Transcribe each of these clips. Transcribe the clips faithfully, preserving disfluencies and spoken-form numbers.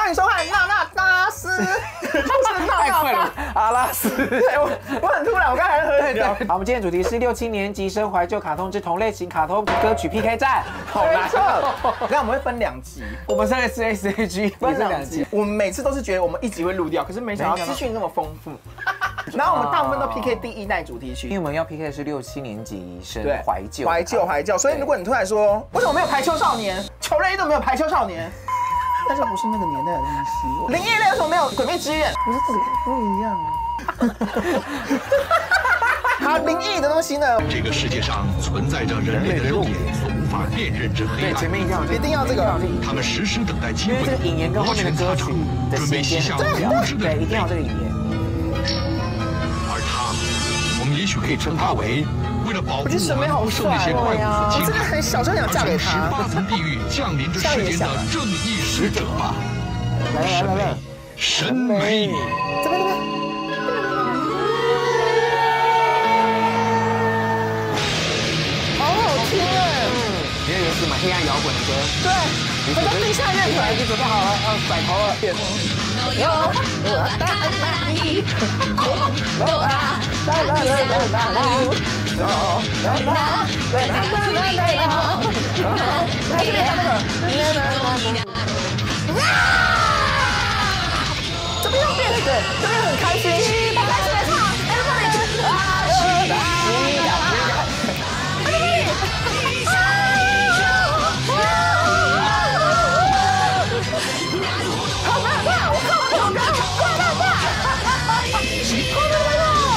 欢迎收看娜娜大师，就是娜娜大阿拉斯。 对，我我很突然，我刚才喝饮料。 好，我们今天主题是六七年级生怀旧卡通之同类型卡通歌曲 P K 战，好难。 我看我们会分两集， 我们上一次 S A G 分两集。我们每次都是觉得我们一集会录掉，可是没想到资讯那么丰富。然后我们大部分都 P K 第一代主题曲， 因为我们要 P K 的是六七年级生怀旧， 怀旧怀旧。所以如果你突然说，为什么没有排球少年？球类都没有排球少年。但是不是那个年代的东西。灵异类为什么没有鬼灭之刃？不是这个不一样。好，灵异的东西呢？ 这个世界上存在着人类的肉眼所无法辨认之黑暗。 对，前面一定要一定要这个。 他们时时等待机会， 因为这个引言跟后面的歌曲的时间很重要。对，一定要这个引言。 而他，我们也许可以称他为。为了保护我们不受那些怪物所侵害， 我真的很小时候想嫁给他。 十八层地狱降临这世间的正义使者吧。 来来来来， 神美。 这边这边。好好听哎！ 因为有是蛮黑暗摇滚的歌。 对，很多地下乐团。 你准备好了，要甩头了。有我大大一，有啊，啦啦啦啦啦啦，有啦啦啦啦啦啦， 这边要变对，这边很开心，很开心的唱，哎，这里啊，好棒棒，我看完好高，快棒棒，快棒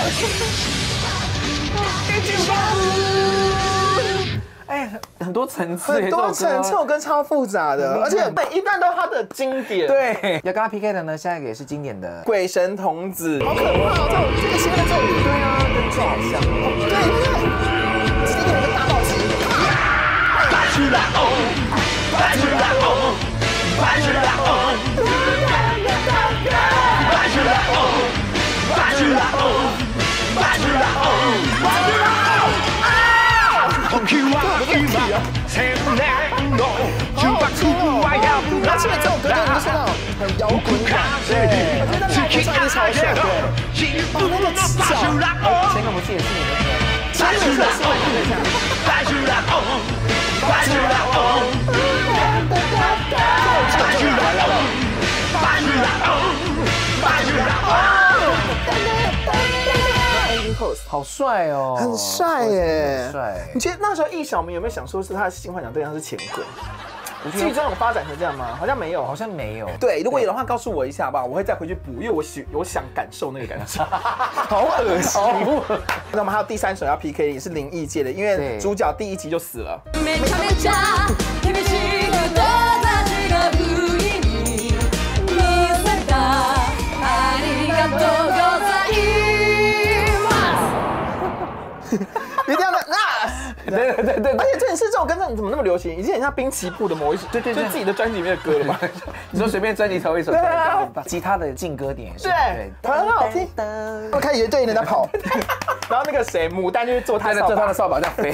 棒， 哎，很多层次， 很多层次，跟超复杂的，而且每一段都是它的经典。 对，要跟他 P K 的呢，下一个也是经典的鬼神童子，好可怕哦！这种这个新的咒语，对啊，跟咒好像，对对对，今天有一个大暴击， 巴吉拉欧，巴吉拉欧，巴吉拉欧，巴吉拉欧，巴吉拉欧，巴吉拉欧，巴吉拉欧。 然后现在这首歌就就是那种很摇滚感，对，我觉得那个唱的超帅，对，哦，那个词角， 前个不是也是你的歌， 真的是是我的这样， 巴吉拉欧，巴吉拉欧，巴吉拉欧，巴吉拉欧，巴吉拉欧。 好帅哦， 很帅耶， 帅。 你觉得那时候易小明有没有想说是他的性幻想对象是钱柜？剧中有发展成这样吗？好像没有， 好像没有。 对，如果有的话，告诉我一下好不好？我会再回去补，因为我喜我想感受那个感受。好恶心。那我们还有第三首要 P K， 也是灵异界的，因为主角第一集就死了。一定要的 ，Nas， 对对对对， 而且这件事这首歌怎么那么流行？已经很像滨崎步的某一首，对对，就自己的专辑里面的歌了吧？ 你说随便专辑抽一首，对，吉他的劲歌点也是， 对，很好听。我看一队人在跑，然后那个谁，牡丹就是做他的， 做他的扫把在飞。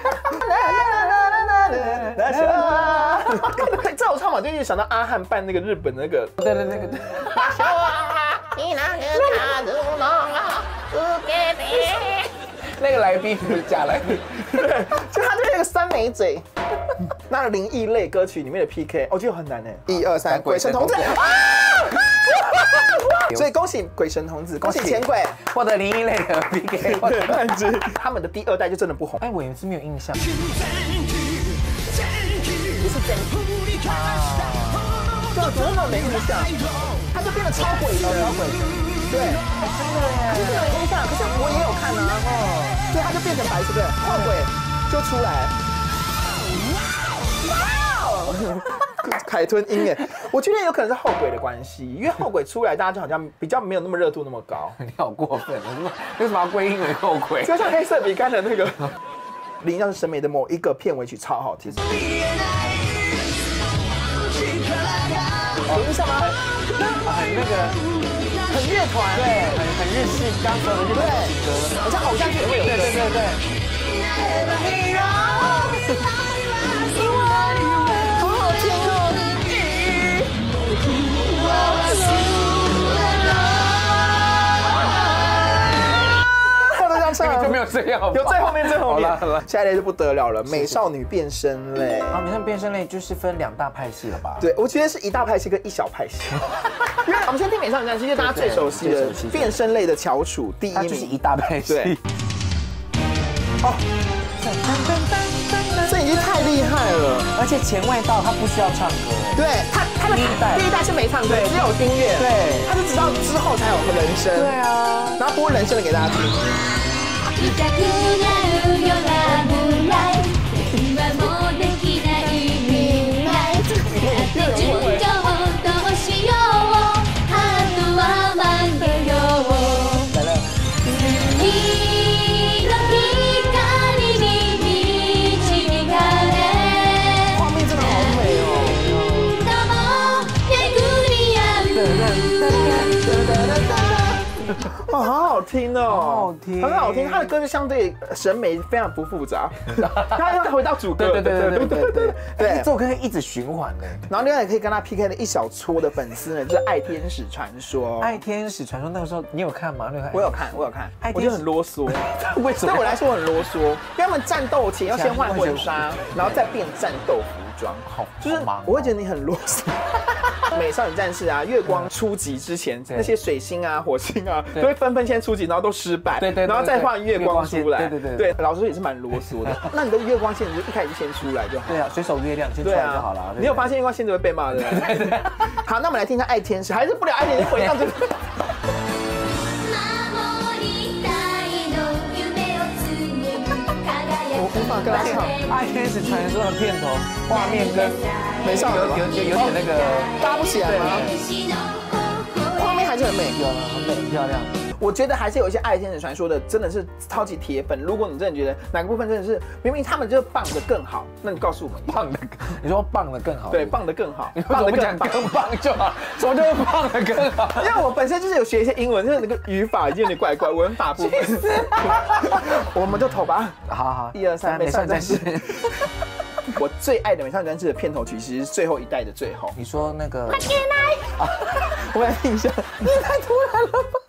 这首唱法就一直想到阿汉扮那个日本那个， 对对那个。那个来宾不是假来宾， 对，就他就是那个三枚嘴。那灵异类歌曲里面的 P K， 我觉得很难哎。一二三，鬼神童子。所以恭喜鬼神童子，恭喜钱鬼获得灵异类的 P K。 他们的第二代就真的不红。 哎，我也是没有印象。 不是真啊，对，怎么那么没印象？他就变得超鬼神，超鬼神。对，真的耶，真的有印象，可是我也有看啊。哦，对，他就变成白色，对，后鬼就出来。哇！海豚音耶，我觉得有可能是后鬼的关系，因为后鬼出来，大家就好像比较没有那么热度那么高。 你好过分，为什么为什么要归因为后鬼？ 就像黑色饼干的那个《林样审美》的某一个片尾曲超好听。有印象吗？ 很那个。 很乐团， 对，很很日式，刚说的日本情歌， 好像偶像剧也会有， 对对对对。好好听哦。 就没有这样， 有最后面最后面。 好了好了， 下一类就不得了了，美少女变身类。 啊，美少女变身类就是分两大派系了吧？ 对，我觉得是一大派系跟一小派系。因为我们先听美少女战士，就是大家最熟悉的变身类的翘楚第一名， 就是一大派系。 对。哦，这已经太厉害了， 而且前外道他不需要唱歌。 对他，他的第一代第一代是没唱歌，只有音乐。 对， 他是直到之后才有人声。 对啊， 然后播人声的给大家听。哦，好好听哦， 好好听， 很好听。他的歌就相对审美非常不复杂，他要回到主歌， 对对对对对对对， 这首歌可以一直循环的。 然后另外也可以跟他 P K 的一小撮的粉丝呢，就是《爱天使传说》。 《爱天使传说》那个时候你有看吗？那个我有看，我有看， 爱我觉得很啰嗦。 为什么？ 对我来说很啰嗦，因为他们战斗前要先换婚纱，然后再变战斗服装， 好， 就是我会觉得你很啰嗦。美少女战士啊，月光初级之前，那些水星啊、火星啊，都会纷纷先出击，然后都失败， 对对， 然后再换月光出来， 对对对，老师也是蛮啰嗦的。那你的月光线就一开始就先出来就好， 对啊，随手月亮先出来就好了。 你有发现月光线就会被骂的？对对对。好，那我们来听一下爱天使，还是不了爱天使回到这个。我无法跟他唱 《爱天使传说》的片头画面跟美少女有有有有点那个搭不起来吗？画面还是很美， 有了，很美，很漂亮。 我觉得还是有一些《爱天使传说》的真的是超级铁粉。如果你真的觉得哪个部分真的是明明他们就是棒的更好，那你告诉我们棒的，你说棒的更好， 对，棒的更好， 你为什么不讲更棒就好？什么叫棒的更好？ 因为我本身就是有学一些英文，就是那个语法已经有点怪怪，文法部分。我们就投吧。 好好， 一二三，美少女战士。我最爱的美少女战士的片头曲其实是最后一代的最后。 你说那个？ 我们来听一下。你也太突然了吧！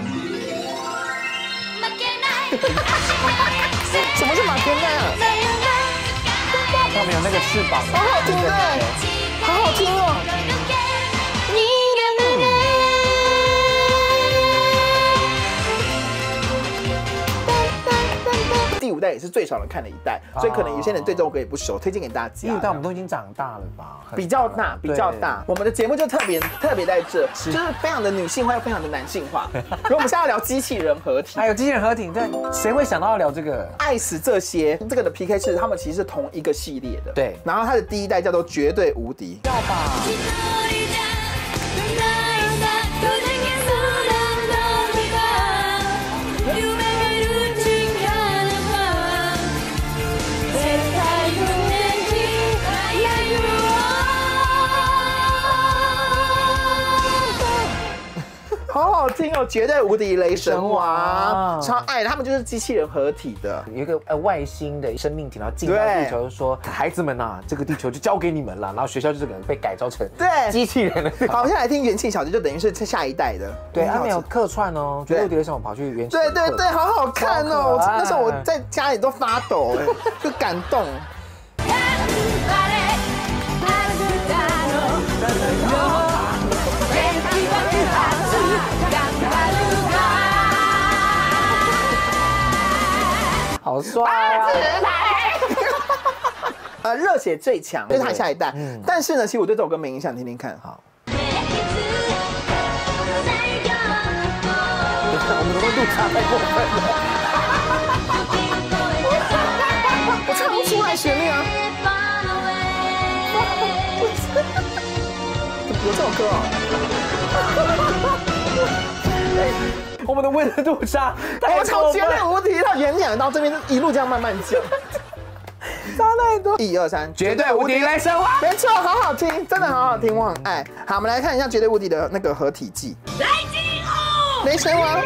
什么是马天奈啊？ 他们有那个翅膀， 好好听哎，好好听哦。第五代也是最少人看的一代，所以可能有些人对这首歌也不熟，推荐给大家。 第五代我们都已经长大了吧？ 比较大，比较大。我们的节目就特别特别在这，就是非常的女性化又非常的男性化。所以我们现在要聊机器人合体， 还有机器人合体，对，谁会想到要聊这个？ 爱死这些，这个的 P K 是他们其实是同一个系列的。 对， 然后它的第一代叫做绝对无敌。 要吧？ 好好听哦，绝对无敌雷神王，超爱的。他们就是机器人合体的， 有一个呃外星的生命体，然后进到地球，说孩子们呐，这个地球就交给你们了。然后学校就这个被改造成对机器人了。 好，我们现在来听元气小子，就等于是下一代的。 对，他们有客串哦，绝对无敌雷神王跑去元气。 对对对，好好看哦！那时候我在家里都发抖，哎，就感动。 好帅啊！ 呃，热血最强，就是他下一代。嗯，但是呢，其实我对这首歌没影响，听听看。好。 我们的温度差太过分了。我唱不出来旋律啊！有这首歌哦。我们的温度差， 我从绝对无敌到演讲到这边，一路这样慢慢讲，差太多。一二三， 绝对无敌雷神王， 没错，好好听，真的好好听，我很爱。好，我们来看一下绝对无敌的那个合体技。雷神王，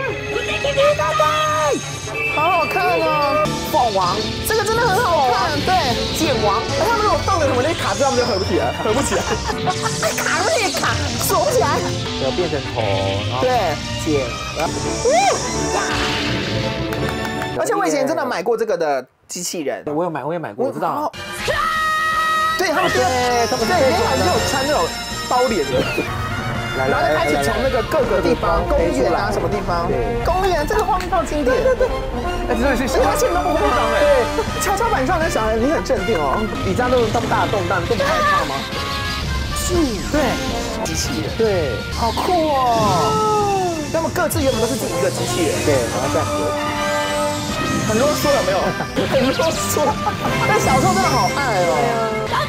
好好看哦。凤王，这个真的很好看，对。剑王，他们如果动了什么那卡住，他们就合不起来，合不起来。卡不起卡，锁不起来。 要变成头， 对，剑， 而且我以前真的买过这个的机器人， 我有买，我也买过，我知道。 对他们对，他们对，连老师有穿那种包脸的。 然后就开始从那个各个地方，公园啊什么地方，公园这个画面超经典，对对对， 哎，真的是， 而且他现在都不慌张哎，对，跷跷板上的小孩你很镇定哦， 你这样都这么大的动荡，都不害怕吗？ 是，对，机器人， 对， 好酷哦。那么各自原本都是自己一个机器人， 对，然后再合体， 很啰嗦有没有？很啰嗦，但小时候真的好爱哦。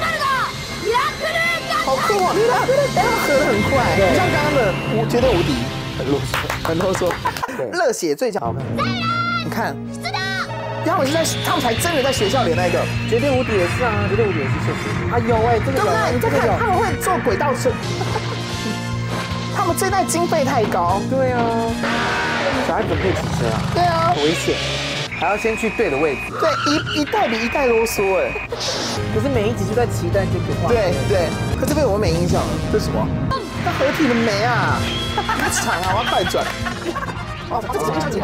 好酷啊！哎，他们合得很快，不像刚刚的无绝对无敌， 很啰嗦， 很啰嗦。热血最强，好看。你看，他们是在，他们才真的在学校连那个绝对无敌也是啊，绝对无敌也是现实。啊有哎，这个对不对？你再看，他们会坐轨道车，他们这代经费太高。 对啊，小孩怎么可以骑车啊？ 对啊， 危险。 还要先去对的位置， 对，一一代比一代啰嗦哎。 可是每一集就在期待这个画面。 对对，可这边我没印象了，这是什么？那合体的没啊？太长啊，我要快转。哦，这个这个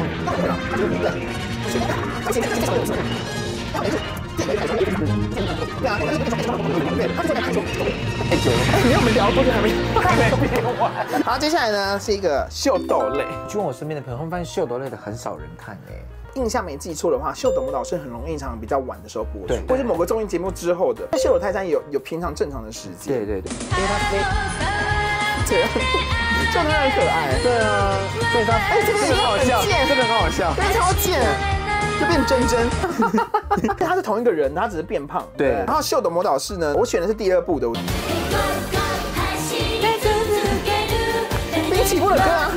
太久了，哎，我们聊多久还没还没编完？好，接下来呢是一个秀逗类。 去问我身边的朋友，他们发现秀逗类的很少人看哎。 印象没记错的话，秀逗舞蹈是很容易常比较晚的时候播出， 对， 或是某个综艺节目之后的。秀逗泰山有有平常正常的时间， 对对对，因为他非这样，秀逗很可爱， 对啊，所以他哎这个很好笑， 这个很好笑， 对，超贱，就变真真。他是同一个人，他只是变胖， 对。 然后秀逗舞蹈室呢，我选的是第二部的。滨崎步的歌啊。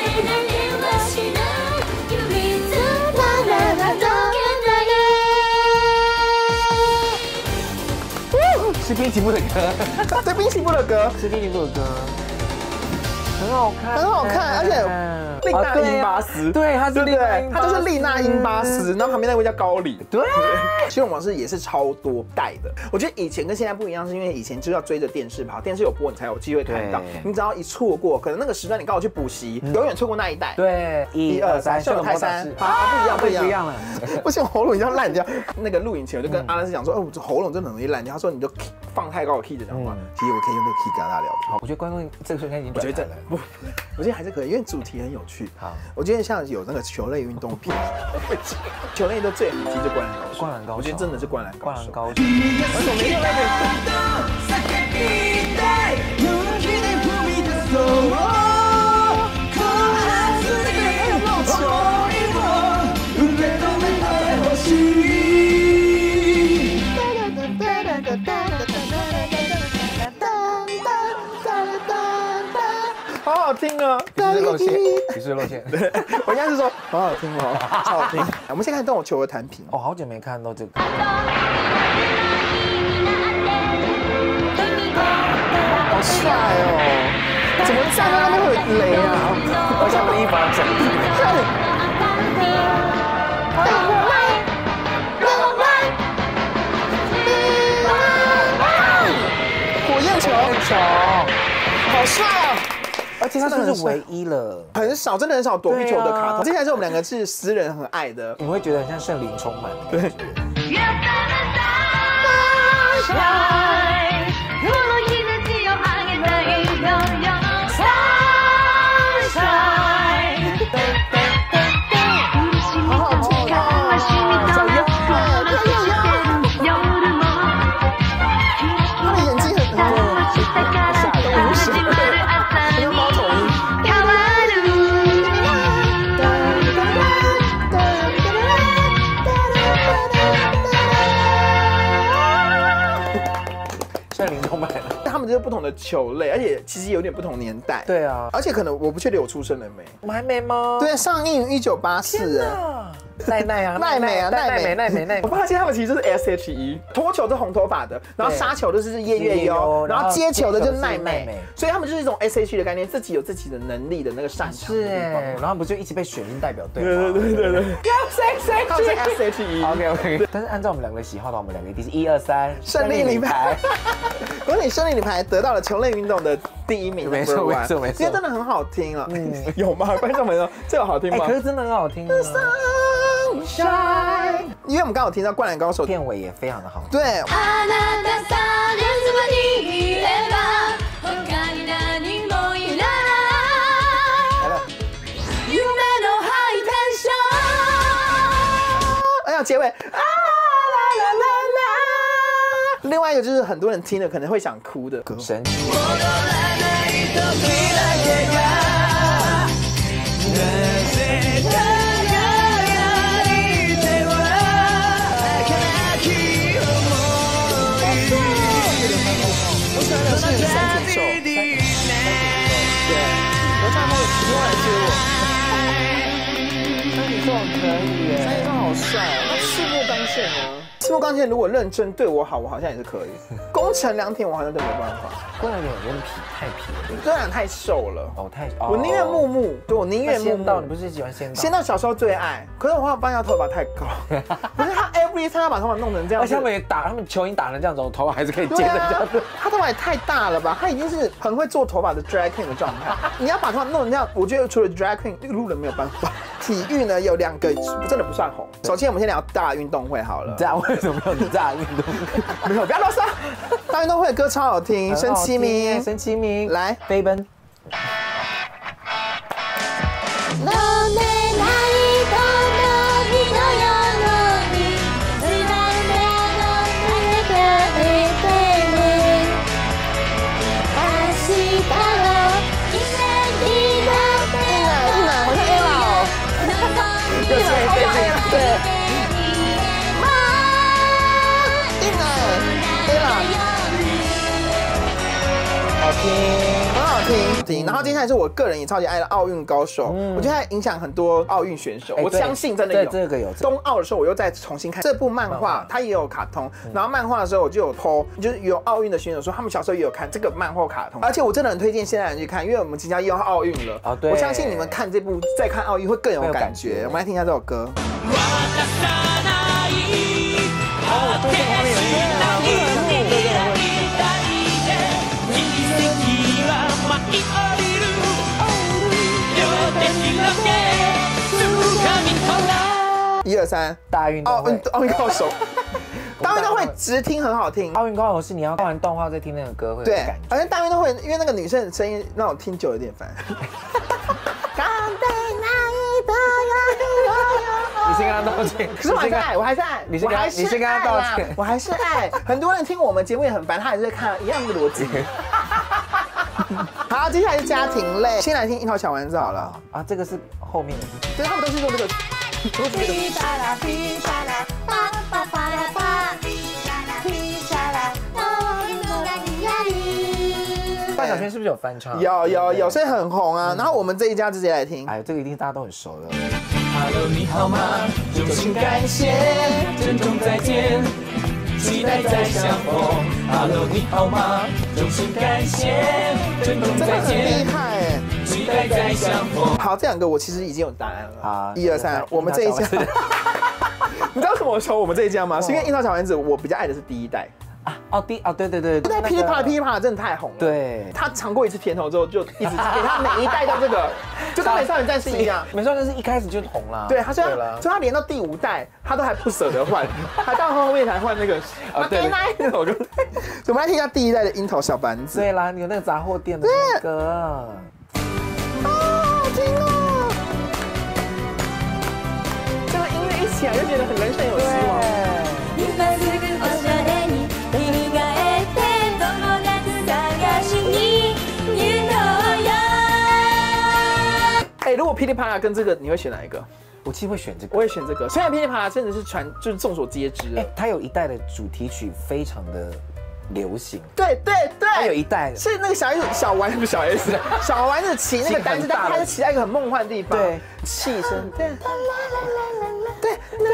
是滨崎步的歌， 对，滨崎步的歌， 是滨崎步的歌，很好看， 很好看，而且丽娜英巴斯， 对，他是对对，他就是丽娜英巴斯，然后旁边那位叫高里， 对， 修容往事也是超多代的。我觉得以前跟现在不一样，是因为以前就要追着电视跑，电视有播你才有机会看到，你只要一错过，可能那个时段你刚好去补习，永远错过那一代。 对，一二三， 秀逗泰山，啊，不一样，不一样， 不一样了。 不行，喉咙已经要烂掉。那个录影前我就跟阿拉斯讲说，哦，我喉咙真的很容易烂掉。他说你就放太高的 key 的讲话，其实我可以用这个 key 跟他聊。 好，我觉得观众这个瞬间已经， 我觉得这不，我觉得还是可以，因为主题很有趣。好，我觉得像有那个球类运动片，球类的最好其实就灌篮高手。 灌篮高手， 我觉得真的是灌篮灌篮高手。 而且我没有那好好听啊！ 你是露馅，你是露馅。 对，我应该是说好好听哦，超好听。我们先看动我球的弹屏。 哦，好久没看到这个。 好帅哦！怎么站在那边会有雷啊？ 而且我的衣服要整理。 火焰球， 球， 好帅啊！ 而且他真的是唯一了， 很少，真的很少躲避球的卡通。接下来是我们两个是私人很爱的， 你会觉得很像圣灵充满。 对。就是不同的球类，而且其实有点不同年代。 对啊， 而且可能我不确定我出生了没， 我们还没吗？ 对，上映一九八四啊。 奈奈啊， 奈美啊， 奈美，奈美，奈美。 我发现他们其实就是 S H E， 拖球是红头发的，然后杀球的是叶月优，然后接球的就是奈美，所以他们就是一种 S H E 的概念，自己有自己的能力的那个擅长。 是哎，然后不就一起被选进代表队吗？ 对对对对对。他们是 S H E。OK OK。但是按照我们两个的喜好的话，我们两个一定是一二三胜利女排。如果你胜利女排得到了球类运动的第一名， 没错没错没错， 因为真的很好听啊。有吗？观众朋友，这个好听吗？ 可是真的很好听。 sunshine。因为我们刚好听到《灌篮高手》 片尾也非常的好。 对。哎呀，结尾啊啦啦啦啦！另外一个就是很多人听了可能会想哭的歌， 神奇。 我喜欢的是三井寿，对，我唱那个《另外是我》。 三井寿可以耶， 三井寿好帅哦。那赤木刚宪呢？赤木刚宪如果认真对我好，我好像也是可以。宫城良田我好像真没办法。 宫城良田有点痞，太痞了。 宫城太瘦了。 哦，太。 我宁愿木木，对我宁愿木木。 仙道，你不是喜欢仙道？ 仙道小时候最爱，可是我发现他头发太高。可是他 every time 他把头发弄成这样， 而且他们也打，他们球已经打成这样子，头发还是可以接着这样子。 他头发也太大了吧？他已经是很会做头发的 drag queen 的状态。你要把头发弄成这样，我觉得除了 drag queen， 路人没有办法。体育呢有两个真的不算红。首先我们先聊大运动会好了。 这样为什么要你大运动会？ 没有，不要啰嗦。大运动会的歌超好听，申其明， 申其明来飞奔。 很好听，然后接下来是我个人也超级爱的奥运高手，嗯、我觉得它影响很多奥运选手，欸、我相信真的有。 这个有。 冬奥的时候我又再重新看这部漫画，它也有卡通，嗯、然后漫画的时候我就有 po， 就是有奥运的选手说他们小时候也有看这个漫画卡通，而且我真的很推荐现在人去看，因为我们即将又要奥运了。哦，对。我相信你们看这部再看奥运会更有感觉。我们来听一下这首歌。哦，对，这个画面有点。一二三， 大运动会， 奥运高手，大运动会直听很好听。 奥运高手是你要看完动画再听那个歌会有感觉。 而且大运动会，因为那个女生的声音让我听久有点烦。 你先跟他道歉。 可是我还是爱，我还是爱， 你先跟你先跟他道歉， 我还是爱。很多人听我们节目也很烦，他还是在看一样的逻辑。好，接下来是家庭类，先来听樱桃小丸子好了。 啊，这个是后面的， 对，他们都是用这个，都是这个。 范晓萱是不是有翻唱？ 有有有，所以很红啊。然后我们这一家直接来听。 哎，这个一定大家都很熟的。 Hello， 你好吗？衷心感谢，珍重再见。期待再相逢 ，Hello， 你好吗？衷心感谢，珍重再见。 厉害哎！ 期待再相逢。 好，这两个我其实已经有答案了。 啊， 一二三，我们这一家。你知道为什么我说我们这一家吗？是因为樱桃小丸子，我比较爱的是第一代。 啊哦，第哦对对对， 那噼里啪啦噼里啪啦真的太红了。 对， 他尝过一次甜头之后，就一直给他每一代都这个，就跟美少女战士一样。 美少女战士一开始就红了。 对，他说，所以他连到第五代，他都还不舍得换，还到后面才换那个。 啊对， 那我就，我们来听一下第一代的樱桃小丸子。 对啦，有那个杂货店的那个。 好好听哦！这个音乐一起来就觉得很人生有希望。哎，如果噼里啪啦跟这个，你会选哪一个？ 我其实会选这个， 我也选这个。虽然噼里啪啦真的是传，就是众所皆知了。 哎，它有一代的主题曲非常的流行。 对对对， 它有一代是那个小 S 小丸不是小 S， 小丸子骑那个单车，但它是骑在一个很梦幻的地方。 对， 气声。对，对，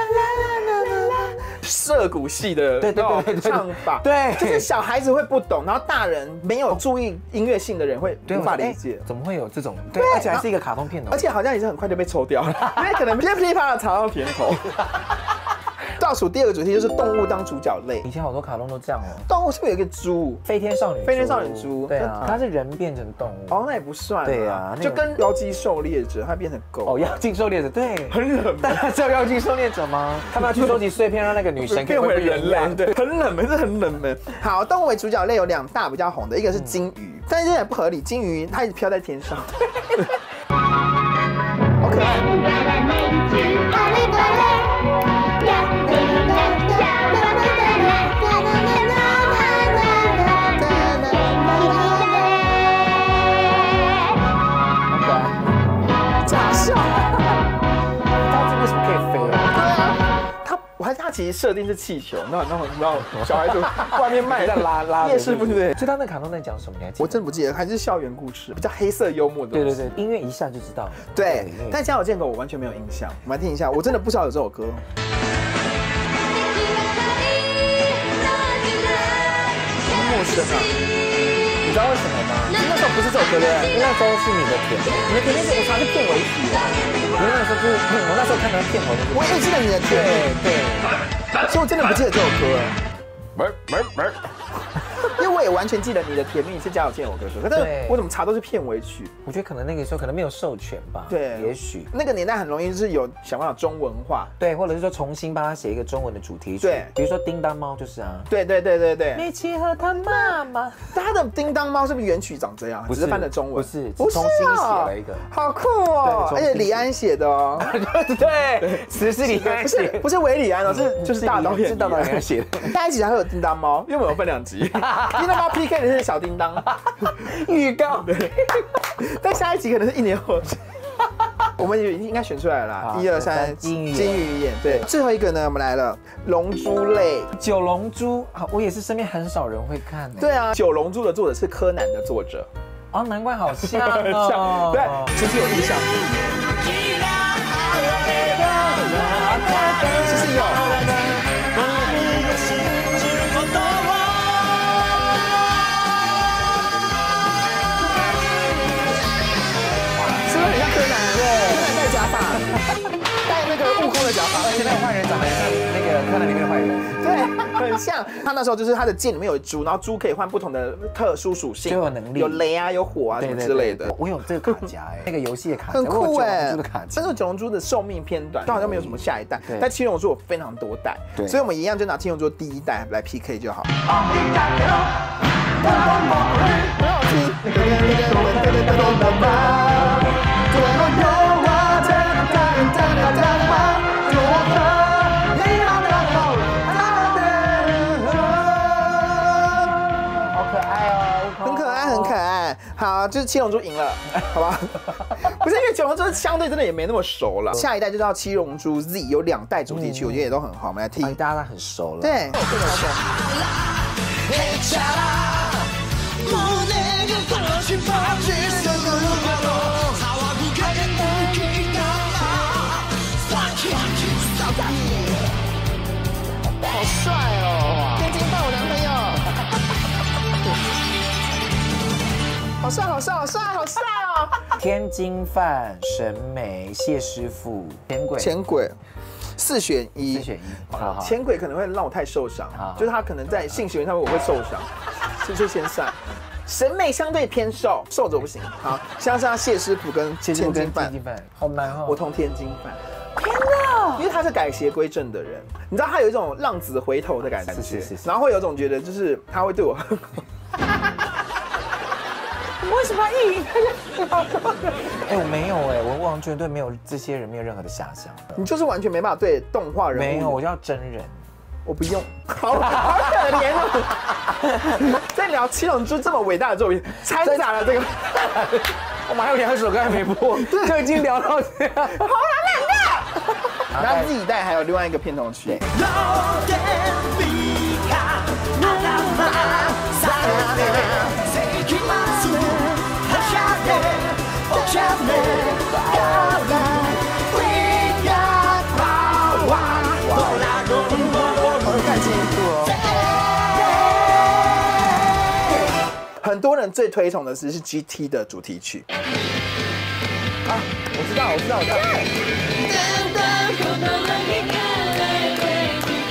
涉谷系的那种唱法， 对， 就是小孩子会不懂，然后大人没有注意音乐性的人会无法理解， 怎么会有这种？对，而且还是一个卡通片头， 而且好像也是很快就被抽掉了，因为可能噼里啪啦尝到甜头。 倒数第二个主题就是动物当主角类。 以前好多卡通都这样哦。 动物是不是有一个猪？ 飞天少女， 飞天少女猪， 对啊，它是人变成动物。 哦，那也不算。 对啊， 就跟妖姬狩猎者，它变成狗。 哦，妖精狩猎者，对， 很冷门。 大家知道妖精狩猎者吗？他们要去收集碎片，让那个女神变回人类。对，很冷门，这很冷门。好，动物为主角类有两大比较红的，一个是金鱼，但是这也不合理，金鱼它一直飘在天上。好可爱。假笑。 它这为什么可以飞啊？ 对啊，它我还它其实设定是气球，那那你知道小孩子外面卖在拉拉夜市不对？ 所以他那卡通在讲什么？你还记得？ 我真的不记得，还是校园故事，比较黑色幽默的。 对对对，音乐一下就知道了。 对，但家有见狗我完全没有印象，我们来听一下，我真的不知道有这首歌。陌生啊， 你知道为什么吗？ 那时候不是这首歌的， 因为那时候是你的甜， 你的甜甜是我查是片尾曲的。 因为那时候就是我那时候看到片尾， 我也记得你的甜， 对对，所以我真的不记得这首歌。没没没。因为我也完全记得你的甜蜜是家有见我歌手，可是我怎么查都是片尾曲。 我觉得可能那个时候可能没有授权吧， 对， 也许那个年代很容易就是有想办法中文化， 对，或者是说重新帮他写一个中文的主题曲， 对， 比如说叮当猫就是啊， 对对对对对， 米奇和他妈妈， 他的叮当猫是不是原曲长这样？只是翻的中文， 不是，不是重新写了一个， 好酷哦，而且李安写的哦， 对，词是李安写， 不是韦礼安哦，是就是大导演， 是大导演写的。 下一集还会有叮当猫，因为我们有分两集，叮当猫 P K 的是小叮当， 预告， 对，但下一集可能是一年后。我们应该选出来了啦，一二三，金鱼金鱼眼，对，最后一个呢，我们来了，龙珠类， 九龙珠，好，我也是身边很少人会看的。 对啊，九龙珠的作者是柯南的作者， 哦，难怪好像哦， 对，其实有印象，其实有。戴那个悟空的假发， 而且那个坏人长得像那个柯南里面的坏人， 对，很像。他那时候就是他的剑里面有猪，然后猪可以换不同的特殊属性， 就有能力， 有雷啊，有火啊什么之类的。 我有这个卡夹哎，那个游戏的卡夹， 很酷哎。 九龙珠的卡夹， 但是九龙珠的寿命偏短，就好像没有什么下一代。但七龙珠有非常多代，所以我们一样就拿七龙珠第一代来 P K 就好。很好听。好，就是七龙珠赢了，好吧？不是因为九龙珠相对真的也没那么熟了。下一代就叫七龙珠 Z， 有两代主题曲，我觉得也都很好，我们来听。 大家很熟了。 对。好帅哦！天津饭我男朋友。好帅，好帅，好帅，好帅哦！ 天津饭、神美、谢师傅、钱轨、 钱轨，四选一。 四选一。好， 钱轨可能会让我太受伤，就是他可能在性行为上面我会受伤，所以就先算。神美相对偏瘦，瘦着不行。好，像是他谢师傅跟天津饭， 好难哦。 我同天津饭。 天哪！ 因为他是改邪归正的人，你知道他有一种浪子回头的感觉， 是是是， 然后会有一种觉得就是他会对我很好。 为什么要意淫？哎，我没有哎，我完全对没有这些人没有任何的遐想。 你就是完全没办法对动画人物。 没有，我要真人。 我不用，好好可怜哦。在聊七龙珠这么伟大的作品，掺杂了这个。 我们还有两首歌还没播，就已经聊到这样，好难的。然后自己带还有另外一个片头曲。很多人最推崇的是是 G T 的主题曲啊，我知道，我知道，我知道。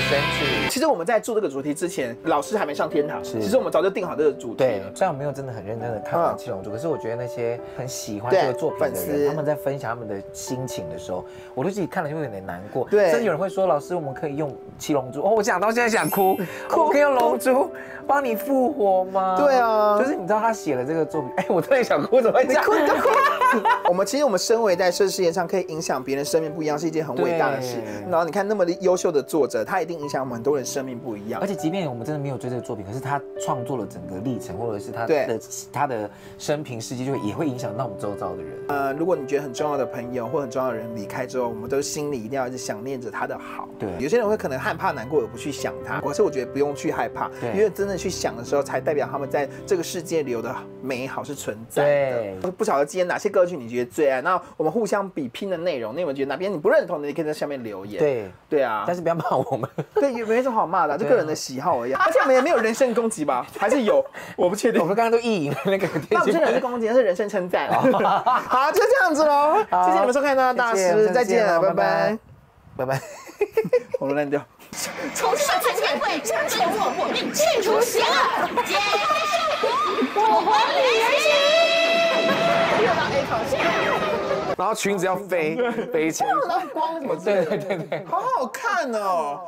生去。 其实我们在做这个主题之前，老师还没上天堂，其实我们早就定好这个主题对， 了。 虽然我没有真的很认真的看完《七龙珠》，可是我觉得那些很喜欢对这个作品的粉丝人，他们在分享他们的心情的时候，我都自己看了就会有点难过。 对甚至有人会说：“老师，我们可以用七龙珠。”哦，我讲到现在想哭，我们可以用龙珠帮你复活吗？ 对啊， 就是你知道他写了这个作品，哎，我突然想哭，怎么会这样？ 哭你就哭。我们其实我们身为在这世界上可以影响别人生命不一样，是一件很伟大的事。然后你看那么优秀的作者，他一定影响我们很多人生命不一样。 而且即便我们真的没有追这个作品，可是他创作了整个历程，或者是他的他的生平事迹，就也会影响到我们周遭的人。 呃，如果你觉得很重要的朋友或很重要的人离开之后，我们都心里一定要一直想念着他的好。 对， 有些人会可能害怕难过而不去想他，可是我觉得不用去害怕，因为真的去想的时候，才代表他们在这个世界里有的美好是存在的。不晓得今天哪些歌曲你觉得最爱？那我们互相比拼的内容，你有没有觉得哪边你不认同的，你可以在下面留言。 对对啊，但是不要骂我们。 对，也没什么好骂的，就个人的喜好而已。而且我们也没有人身攻击吧？还是有？我不确定。 我们刚刚都意淫那个， 那不是人身攻击，那是人身称赞。好，就这样子喽。谢谢你们收看《大师》，再见了，拜拜，拜拜。喉咙烂掉。 从上参见会，将救我我命，去除邪恶，接我还你原形。又到 A 考线， 然后裙子要飞飞起来， 光什么？ 对对对对， 好好看哦。